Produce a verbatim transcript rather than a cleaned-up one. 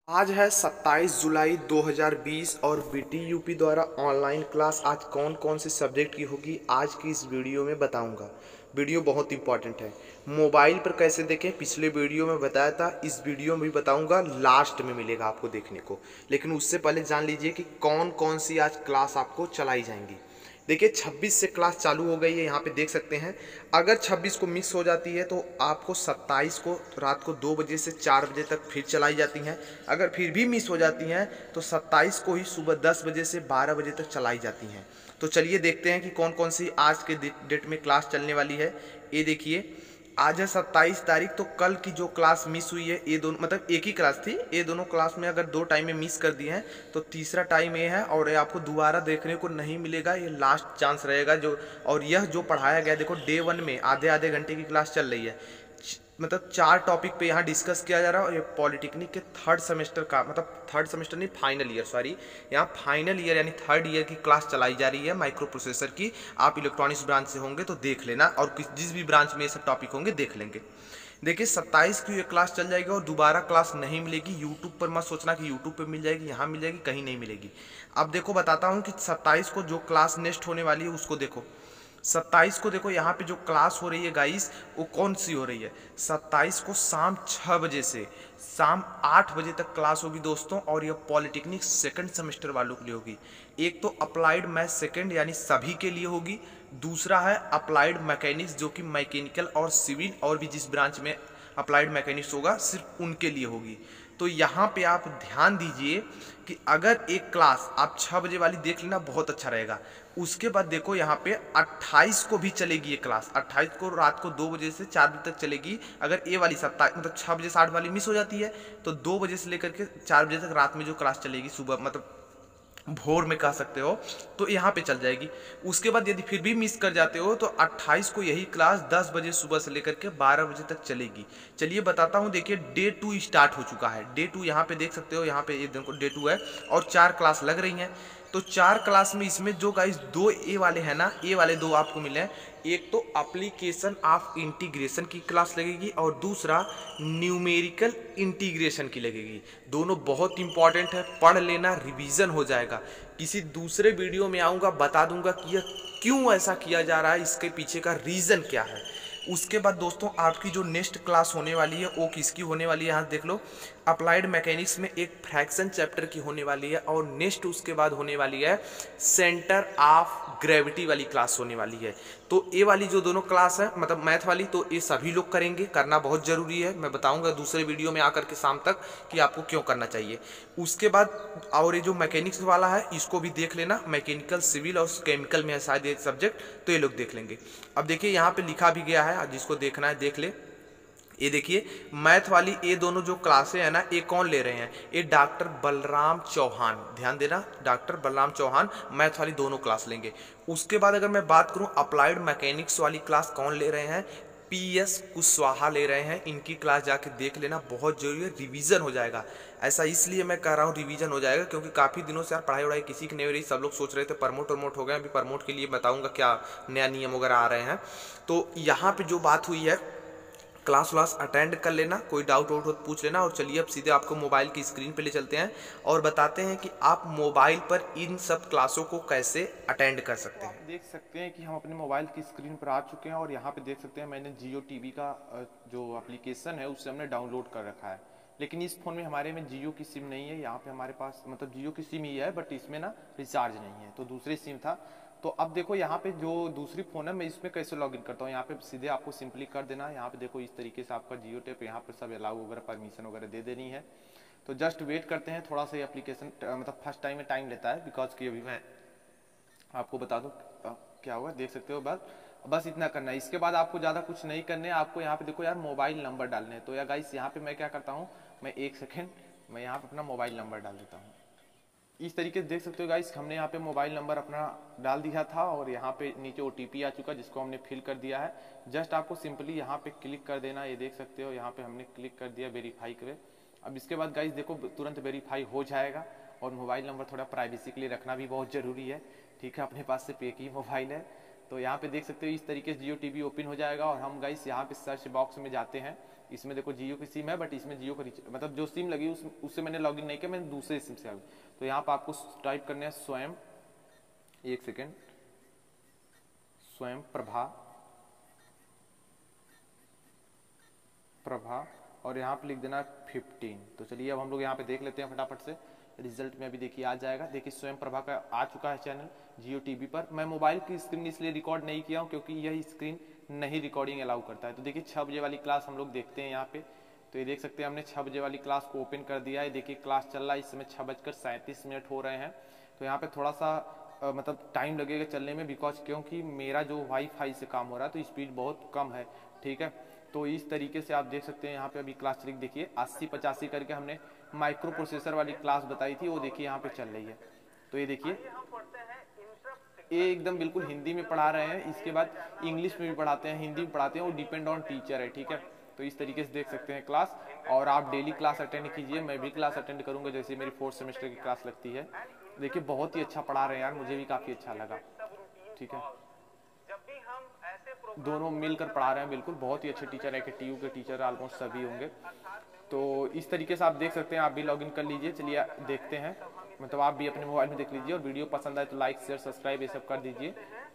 आज है सत्ताईस जुलाई दो हज़ार बीस और बीटी यूपी द्वारा ऑनलाइन क्लास आज कौन कौन से सब्जेक्ट की होगी आज की इस वीडियो में बताऊंगा। वीडियो बहुत इंपॉर्टेंट है। मोबाइल पर कैसे देखें पिछले वीडियो में बताया था, इस वीडियो में भी बताऊंगा, लास्ट में मिलेगा आपको देखने को। लेकिन उससे पहले जान लीजिए कि कौन कौन सी आज क्लास आपको चलाई जाएंगी। देखिए छब्बीस से क्लास चालू हो गई है, यहाँ पे देख सकते हैं। अगर छब्बीस को मिस हो जाती है तो आपको सत्ताईस को रात को दो बजे से चार बजे तक फिर चलाई जाती हैं। अगर फिर भी मिस हो जाती हैं तो सत्ताईस को ही सुबह दस बजे से बारह बजे तक चलाई जाती हैं। तो चलिए देखते हैं कि कौन कौन सी आज के डेट में क्लास चलने वाली है। ये देखिए आज है सत्ताईस तारीख, तो कल की जो क्लास मिस हुई है, ये दोनों मतलब एक ही क्लास थी, ये दोनों क्लास में अगर दो टाइम में मिस कर दिए हैं तो तीसरा टाइम ये है और ये आपको दोबारा देखने को नहीं मिलेगा, ये लास्ट चांस रहेगा जो। और यह जो पढ़ाया गया, देखो डे वन में आधे आधे घंटे की क्लास चल रही है, मतलब चार टॉपिक पे यहाँ डिस्कस किया जा रहा है। और ये पॉलिटेक्निक के थर्ड सेमेस्टर का, मतलब थर्ड सेमेस्टर नहीं, फाइनल ईयर, सॉरी, यहाँ फाइनल ईयर यानी थर्ड ईयर की क्लास चलाई जा रही है माइक्रो प्रोसेसर की। आप इलेक्ट्रॉनिक्स ब्रांच से होंगे तो देख लेना, और जिस भी ब्रांच में ये सब टॉपिक होंगे देख लेंगे। देखिए सत्ताईस की ये क्लास चल जाएगी और दोबारा क्लास नहीं मिलेगी। यूट्यूब पर मत सोचना कि यूट्यूब पर मिल जाएगी, यहाँ मिल जाएगी, कहीं नहीं मिलेगी। अब देखो बताता हूँ कि सत्ताईस को जो क्लास नेक्स्ट होने वाली है उसको देखो। सत्ताईस को देखो यहाँ पे जो क्लास हो रही है गाइस, वो कौन सी हो रही है। सत्ताईस को शाम छः बजे से शाम आठ बजे तक क्लास होगी दोस्तों, और यह पॉलिटेक्निक सेकंड सेमेस्टर वालों के लिए होगी। एक तो अप्लाइड मैथ सेकंड यानी सभी के लिए होगी, दूसरा है अप्लाइड मैकेनिक्स जो कि मैकेनिकल और सिविल और भी जिस ब्रांच में अप्लाइड मैकेनिक्स होगा सिर्फ उनके लिए होगी। तो यहाँ पे आप ध्यान दीजिए कि अगर एक क्लास आप छः बजे वाली देख लेना बहुत अच्छा रहेगा। उसके बाद देखो यहाँ पे अट्ठाईस को भी चलेगी ये क्लास, अट्ठाईस को रात को दो बजे से चार बजे तक चलेगी। अगर ये वाली सत्ताईस मतलब छः बजे से आठ वाली मिस हो जाती है तो दो बजे से लेकर के चार बजे तक रात में जो क्लास चलेगी, सुबह मतलब भोर में कह सकते हो, तो यहाँ पे चल जाएगी। उसके बाद यदि फिर भी मिस कर जाते हो तो अट्ठाईस को यही क्लास दस बजे सुबह से लेकर के बारह बजे तक चलेगी। चलिए बताता हूँ, देखिए डे टू स्टार्ट हो चुका है। डे टू यहाँ पे देख सकते हो, यहाँ पे ये देखो डे टू है और चार क्लास लग रही हैं। तो चार क्लास में इसमें जो गाइस दो ए वाले हैं ना, ए वाले दो आपको मिले हैं। एक तो एप्लीकेशन ऑफ इंटीग्रेशन की क्लास लगेगी और दूसरा न्यूमेरिकल इंटीग्रेशन की लगेगी। दोनों बहुत इंपॉर्टेंट है, पढ़ लेना, रिवीजन हो जाएगा। किसी दूसरे वीडियो में आऊँगा, बता दूंगा कि यह क्यों ऐसा किया जा रहा है, इसके पीछे का रीज़न क्या है। उसके बाद दोस्तों आपकी जो नेक्स्ट क्लास होने वाली है वो किसकी होने वाली है, यहाँ देख लो। अप्लाइड मैकेनिक्स में एक फ्रैक्शन चैप्टर की होने वाली है और नेक्स्ट उसके बाद होने वाली है सेंटर ऑफ ग्रेविटी वाली क्लास होने वाली है। तो ये वाली जो दोनों क्लास है मतलब मैथ वाली, तो ये सभी लोग करेंगे, करना बहुत ज़रूरी है। मैं बताऊंगा दूसरे वीडियो में आकर के शाम तक कि आपको क्यों करना चाहिए। उसके बाद और ये जो मैकेनिक्स वाला है इसको भी देख लेना, मैकेनिकल सिविल और केमिकल में है शायद ये सब्जेक्ट, तो ये लोग देख लेंगे। अब देखिए यहाँ पे लिखा भी गया है, जिसको देखना है देख ले। ये देखिए मैथ वाली ये दोनों जो क्लासें हैं ना, ये कौन ले रहे हैं, ये डॉक्टर बलराम चौहान, ध्यान देना, डॉक्टर बलराम चौहान मैथ वाली दोनों क्लास लेंगे। उसके बाद अगर मैं बात करूं अप्लाइड मैकेनिक्स वाली क्लास कौन ले रहे हैं, पी एस कुशवाहा ले रहे हैं। इनकी क्लास जाके देख लेना, बहुत जरूरी है, रिवीजन हो जाएगा। ऐसा इसलिए मैं कह रहा हूँ रिवीजन हो जाएगा क्योंकि काफ़ी दिनों से यार पढ़ाई वढ़ाई किसी की नहीं हो रही। सब लोग सोच रहे थे प्रमोट प्रमोट हो गए, अभी प्रमोट के लिए बताऊंगा क्या नया नियम वगैरह आ रहे हैं। तो यहाँ पे जो बात हुई है, क्लास व्लास अटेंड कर लेना, कोई डाउट वाउट हो तो पूछ लेना। और चलिए अब सीधे आपको मोबाइल की स्क्रीन पे ले चलते हैं और बताते हैं कि आप मोबाइल पर इन सब क्लासों को कैसे अटेंड कर सकते हैं। आप देख सकते हैं कि हम अपने मोबाइल की स्क्रीन पर आ चुके हैं और यहाँ पे देख सकते हैं मैंने जियो टीवी का अ, जो एप्लीकेशन है उससे हमने डाउनलोड कर रखा है। लेकिन इस फ़ोन में हमारे में जियो की सिम नहीं है। यहाँ पे हमारे पास मतलब जियो की सिम ही है, बट इसमें ना रिचार्ज नहीं है, तो दूसरी सिम था। तो अब देखो यहाँ पे जो दूसरी फ़ोन है मैं इसमें कैसे लॉगिन करता हूँ। यहाँ पे सीधे आपको सिंपली कर देना है। यहाँ पे देखो इस तरीके से आपका जियो टेप यहाँ पे सब अलाउ वगैरह परमिशन वगैरह दे देनी है। तो जस्ट वेट करते हैं थोड़ा सा, ये एप्लीकेशन मतलब फर्स्ट टाइम में टाइम लेता है बिकॉज कि अभी मैं आपको बता दो क्या हुआ, देख सकते हो। बस बस इतना करना है। इसके बाद आपको ज़्यादा कुछ नहीं करने, आपको यहाँ पे देखो यार मोबाइल नंबर डालने हैं। तो यार गाइस यहाँ पे मैं क्या करता हूँ, मैं एक सेकेंड मैं यहाँ पे अपना मोबाइल नंबर डाल देता हूँ। इस तरीके से देख सकते हो गाइस, हमने यहाँ पे मोबाइल नंबर अपना डाल दिया था और यहाँ पे नीचे ओटीपी आ चुका जिसको हमने फिल कर दिया है। जस्ट आपको सिंपली यहाँ पे क्लिक कर देना, ये देख सकते हो यहाँ पे हमने क्लिक कर दिया वेरीफाई पे। अब इसके बाद गाइस देखो तुरंत वेरीफाई हो जाएगा। और मोबाइल नंबर थोड़ा प्राइवेसी के लिए रखना भी बहुत ज़रूरी है, ठीक है, अपने पास से पे की मोबाइल है। तो यहाँ पे देख सकते हो इस तरीके से जियो टीवी ओपन हो जाएगा और हम गाइस यहाँ पे सर्च बॉक्स में जाते हैं। इसमें देखो जियो की सिम है, बट इसमें जियो का मतलब जो सिम लगी उस, उससे मैंने लॉगिन नहीं किया, मैंने दूसरे सिम से आ गई। तो यहाँ पर आपको टाइप करना है स्वयं, एक सेकेंड, स्वयं प्रभा प्रभा और यहाँ पे लिख देना फिफ्टीन। तो चलिए अब हम लोग यहाँ पे देख लेते हैं फटाफट से रिजल्ट में। अभी देखिए आ जाएगा, देखिए स्वयं प्रभा का आ चुका है चैनल जियो टीवी पर। मैं मोबाइल की स्क्रीन इसलिए रिकॉर्ड नहीं किया हूँ क्योंकि यह स्क्रीन नहीं रिकॉर्डिंग अलाउ करता है। तो देखिए छः बजे वाली क्लास हम लोग देखते हैं यहाँ पे। तो ये देख सकते हैं हमने छः बजे वाली क्लास को ओपन कर दिया है। देखिए क्लास चल रहा है, इस समय छः बजकर सैंतीस मिनट हो रहे हैं। तो यहाँ पे थोड़ा सा आ, मतलब टाइम लगेगा चलने में, बिकॉज क्योंकि मेरा जो वाईफाई से काम हो रहा है तो स्पीड बहुत कम है, ठीक है। तो इस तरीके से आप देख सकते हैं यहाँ पे अभी क्लास चली, देखिए अस्सी पचासी करके हमने माइक्रो प्रोसेसर वाली क्लास बताई थी, वो देखिए यहाँ पे चल रही है। तो ये देखिए ये एकदम बिल्कुल हिंदी में पढ़ा रहे हैं, इसके बाद इंग्लिश में भी पढ़ाते हैं, हिंदी में पढ़ाते हैं, वो डिपेंड ऑन टीचर है, ठीक है। तो इस तरीके से देख सकते हैं क्लास, और आप डेली क्लास अटेंड कीजिए। मैं भी क्लास अटेंड करूंगा, जैसे मेरी फोर्थ सेमेस्टर की क्लास लगती है। देखिए बहुत ही अच्छा पढ़ा रहे हैं यार, मुझे भी काफ़ी अच्छा लगा, ठीक है। दोनों मिलकर पढ़ा रहे हैं, बिल्कुल बहुत ही अच्छे टीचर है कि टी यू के टीचर ऑलमोस्ट सभी होंगे। तो इस तरीके से आप देख सकते हैं, आप भी लॉगिन कर लीजिए। चलिए देखते हैं, मतलब आप भी अपने मोबाइल में देख लीजिए, और वीडियो पसंद आए तो लाइक शेयर सब्सक्राइब ये सब कर दीजिए।